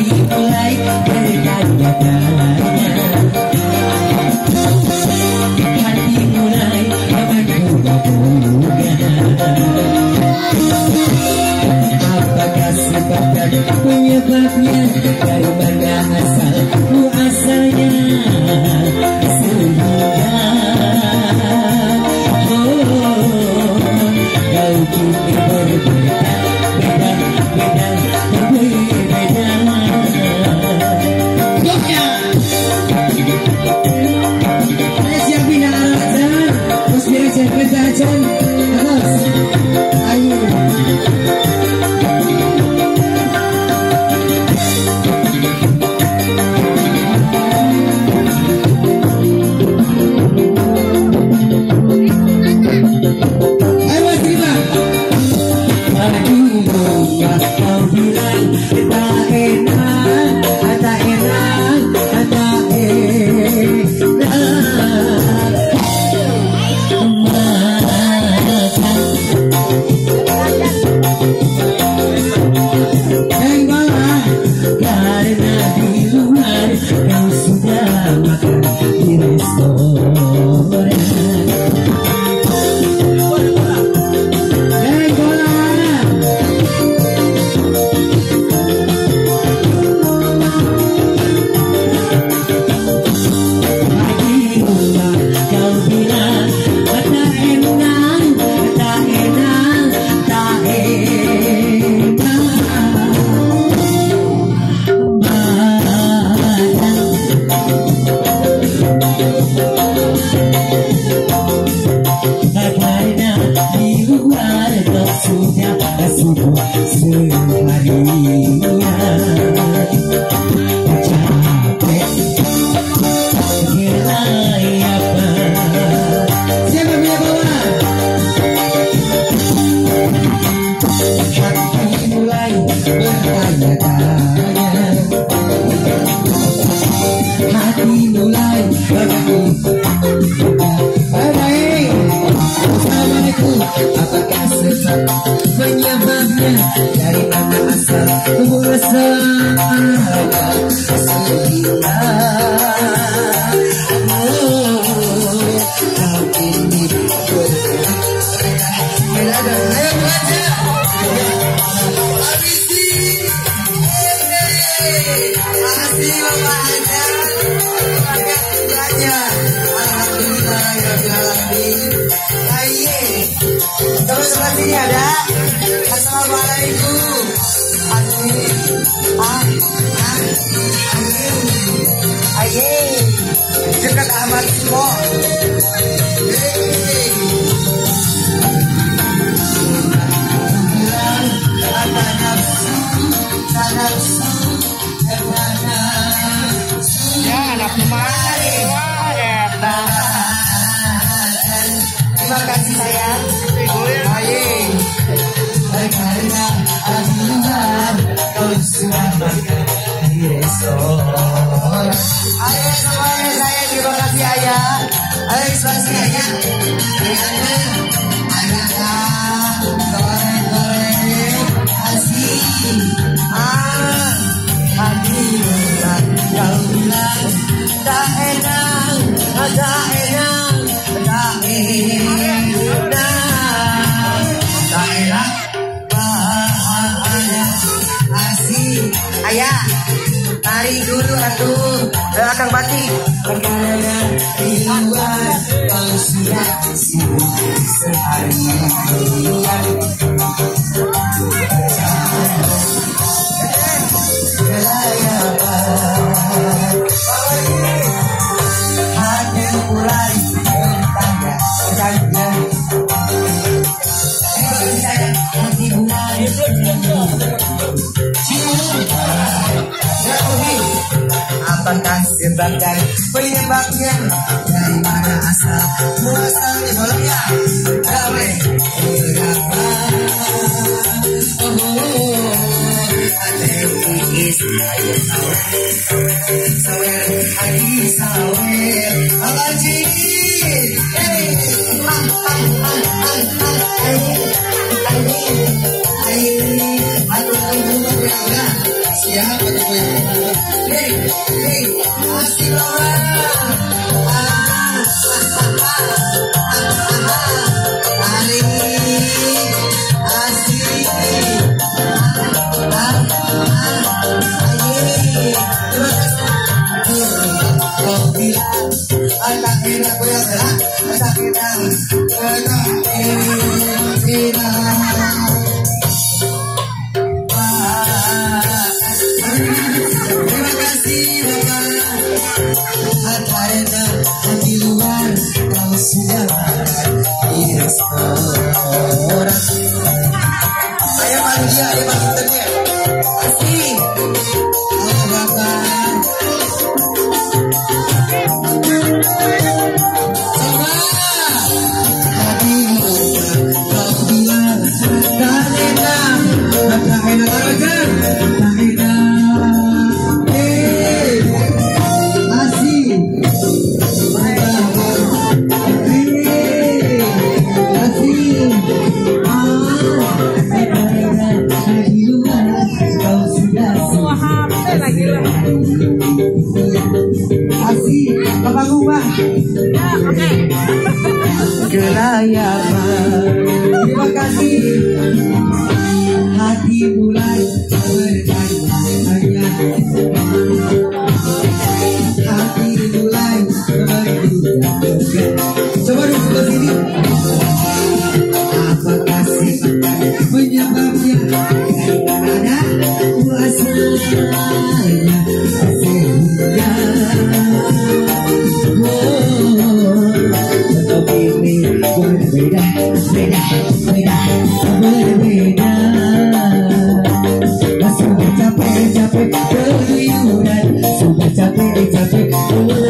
mulai bertanya-tanya, hati mulai menduga-duga. Apakah sebab dan penyebabnya, dari mana asal muasalnya, sehingga kau kini berbeda, beda, berbeda. Saya siapin alat-alat, terus biar saya kerjaan, terus, ayo. Apakah sebab penyebabnya, dari mana asal muasalnya, sehingga kau ini berbeda. Ayo baca, habisi, makasih Bapak Hajar, terima kasih. Alhamdulillah ya Rabbil. Terus sebelah sini ada. Assalamualaikum. Aye. Dekat Ahmad Simo. Ya anak kemari. Terima kasih sayang. Karena Tuhan kau sudah makan di restoran. Ayo semuanya saya terima kasih ayah. Ayo kasih ayah. Ayah goreng asik. Hadiran kau bilang tak enak, tak enak, tak enak, tak enak. Ayah, tarik dulu atuh, belakang batik. Karena ribuan kau sudah sibuk seharian. Hati mulai bertanya, hati mulai apakah sebab dan penyebabnya, dari mana asal muasalnya, bolongnya gawe berapa sawer hari sawer alaji Siapa tuh yang hei, hei, asik orang. Hari asik. Kau bilang anak enak gue yang gerak, anak enak, terima kasih Bapak. Ada di luar kau sudah di restoran. Saya manusia, dia maksudnya. Asik. Halo Bapak. Sama. Tadi kau bilang tak enak, tak enak aja, tak enak. Asik. Asik, Bapak Gubah. Ya, oke. Kelayapan. Terima kasih. Hati mulai bertanya-tanya. Hati mulai berduga-duga. Coba dulu sebelah sini. Apa kasih penyebabnya? Karena kuasanya sehingga berbeda, beda, berbeda. Sudah capek keluyuran, sudah capek